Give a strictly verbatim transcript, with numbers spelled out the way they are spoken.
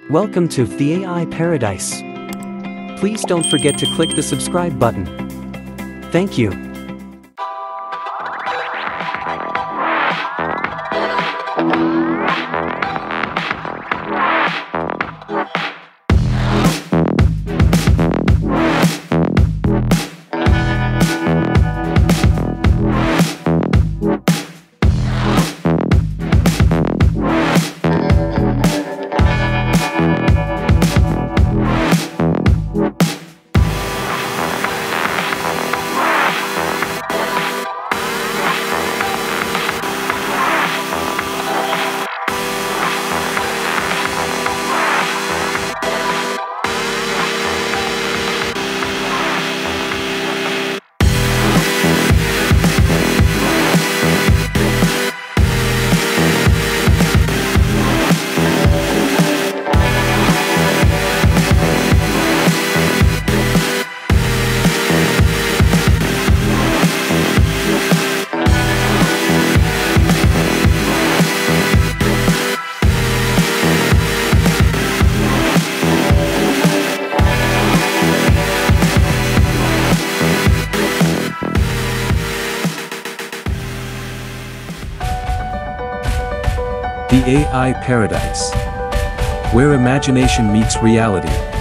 Welcome to the A I Paradise. Please don't forget to click the subscribe button. Thank you. The A I Paradise, where imagination meets reality.